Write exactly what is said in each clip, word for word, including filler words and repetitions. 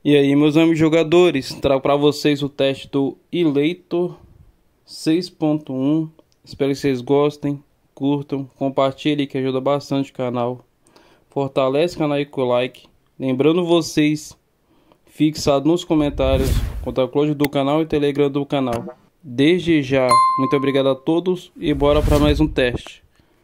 E aí, meus amigos jogadores, trago para vocês o teste do Eleitor seis ponto um. Espero que vocês gostem, curtam, compartilhem, que ajuda bastante o canal. Fortalece o canal aí com o like. Lembrando vocês, fixado nos comentários, conta cloud do canal e Telegram do canal. Desde já, muito obrigado a todos e bora para mais um teste.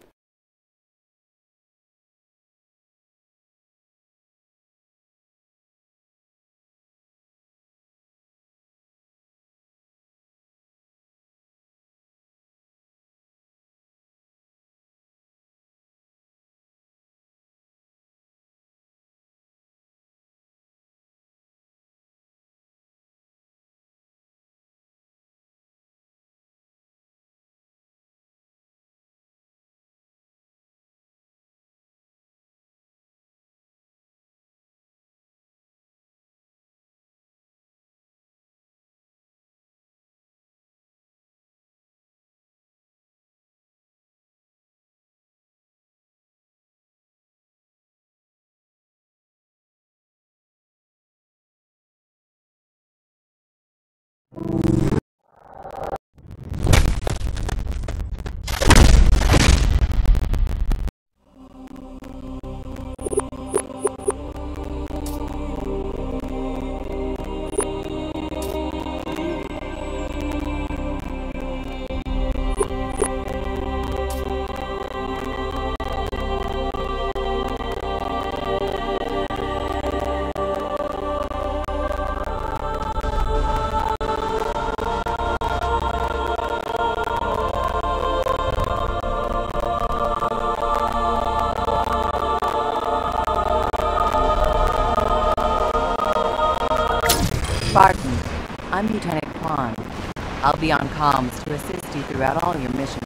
Spartan, I'm Lieutenant Kwan. I'll be on comms to assist you throughout all your missions.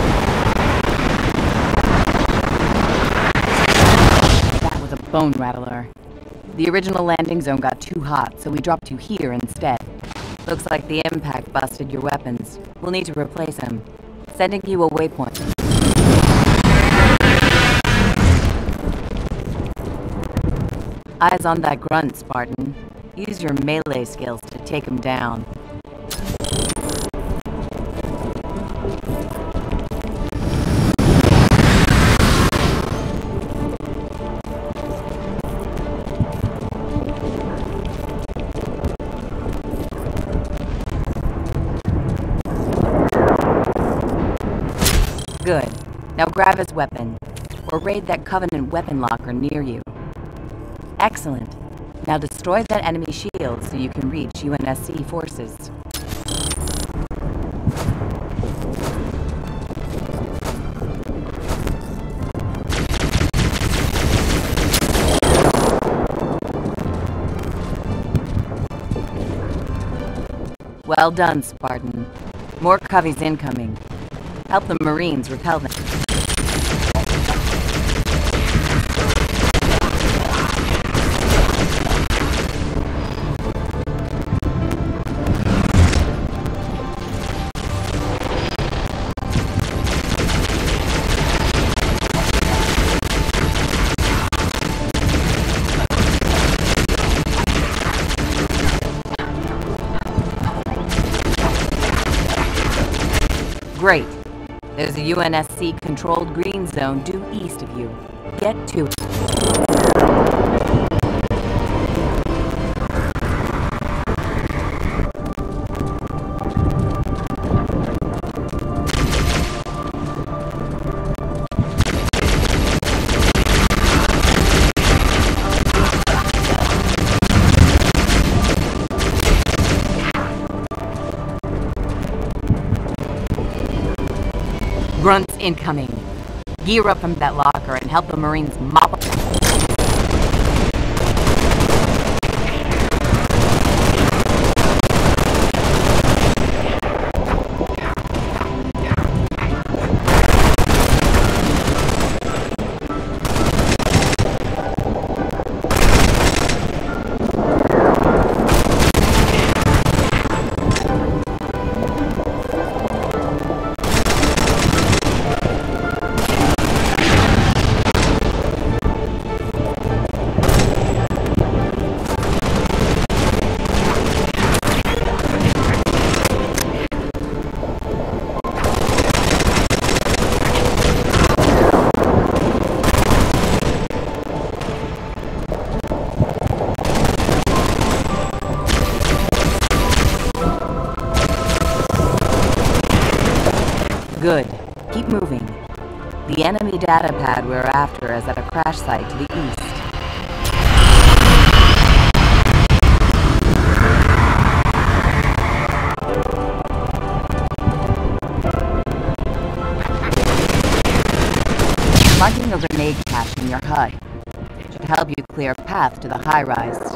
That was a bone rattler. The original landing zone got too hot, so we dropped you here instead. Looks like the impact busted your weapons. We'll need to replace them. Sending you a waypoint. Eyes on that grunt, Spartan. Use your melee skills to take him down. Good. Now grab his weapon, or raid that Covenant weapon locker near you. Excellent. Now destroy that enemy shield so you can reach U N S C forces. Well done, Spartan. More coveys incoming. Help the Marines repel them. Great. There's a U N S C-controlled green zone due east of you. Get to it. Grunts incoming. Gear up from that locker and help the Marines mop up. Good. Keep moving. The enemy data pad we're after is at a crash site to the east. Marking a grenade cache in your H U D should help you clear a path to the high-rise.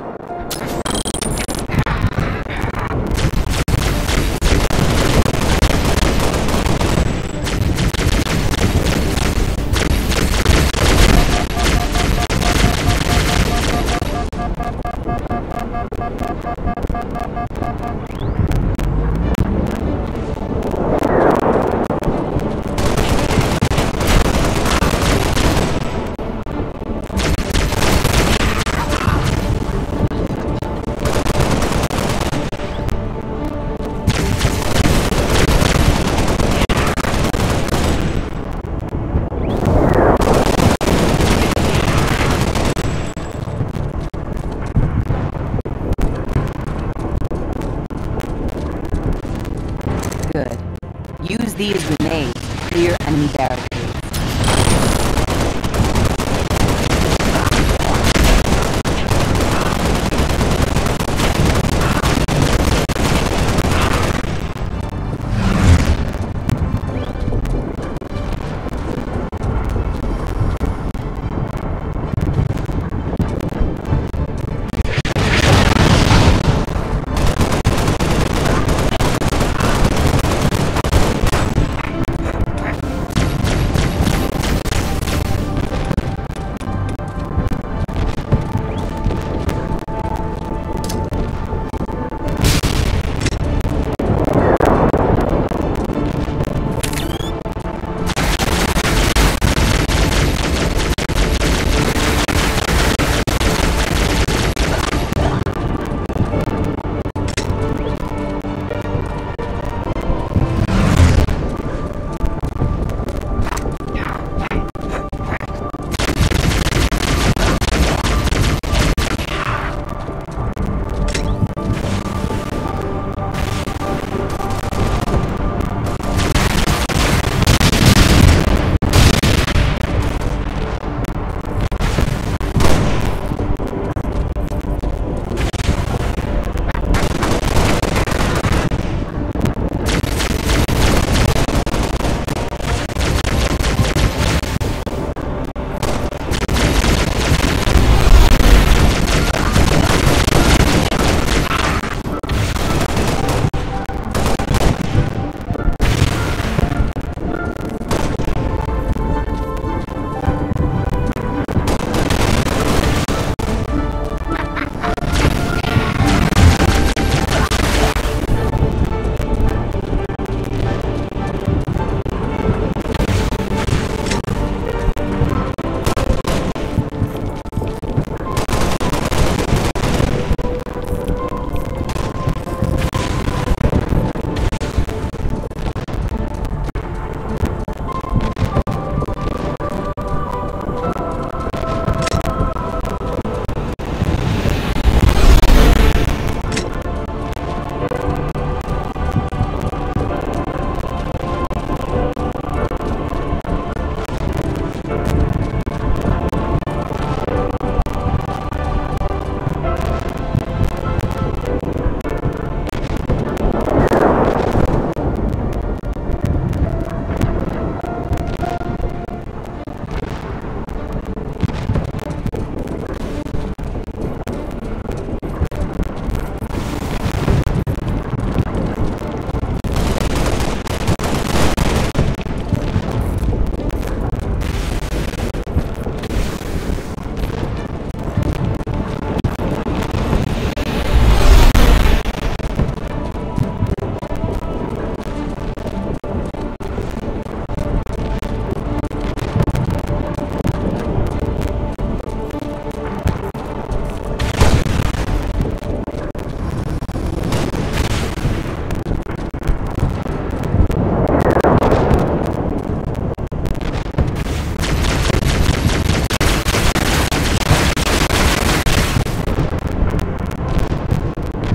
Good. Use these grenades to clear enemy barricades.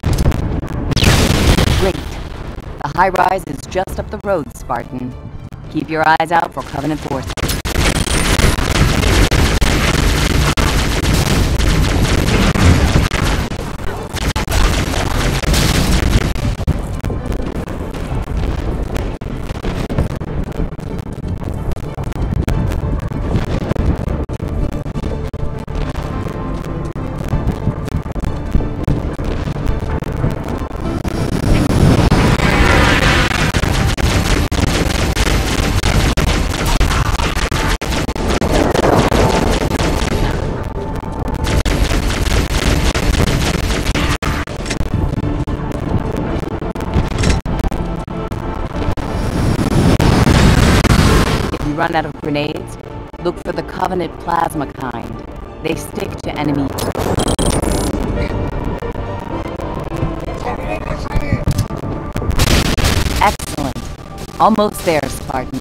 High-rise is just up the road, Spartan. Keep your eyes out for Covenant forces. Run out of grenades, look for the Covenant plasma kind. They stick to enemies. Excellent. Almost there, Spartan.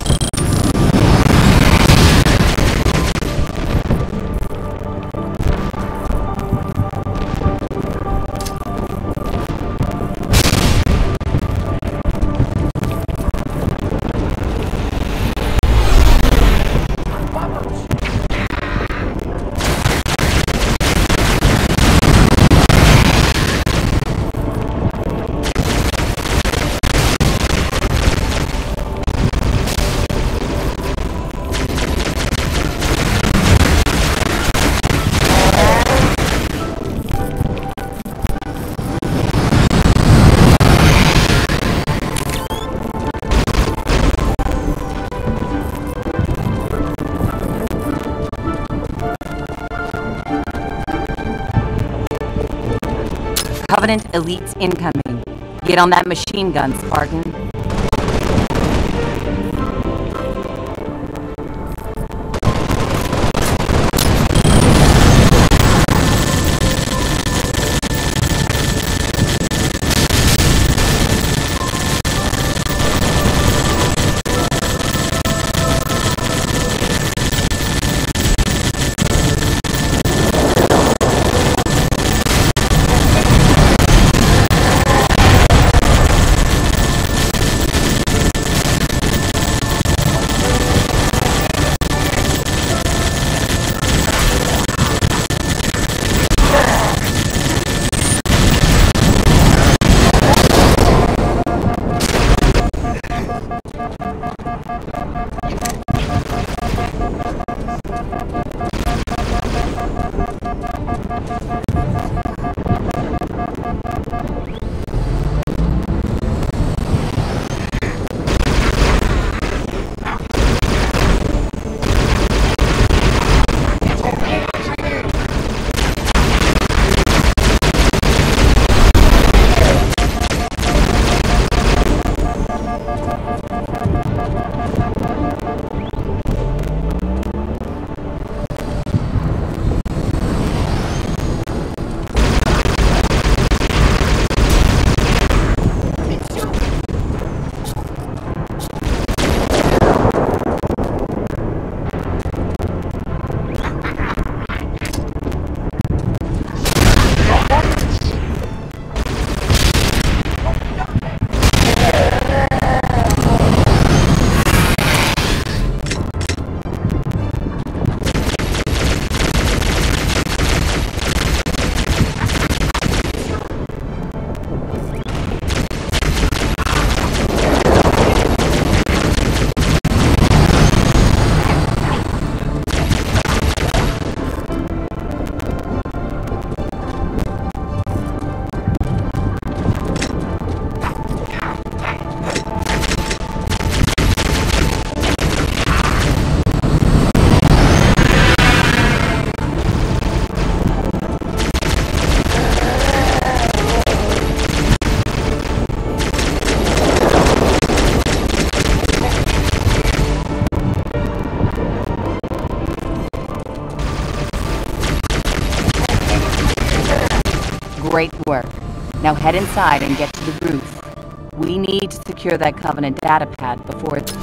Covenant elites incoming. Get on that machine gun, Spartan. Great work. Now head inside and get to the roof. We need to secure that Covenant data pad before it's...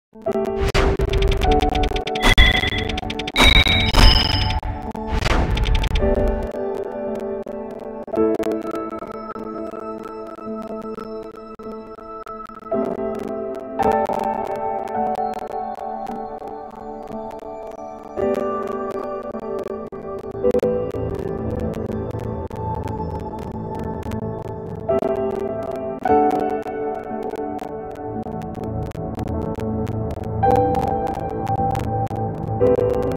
You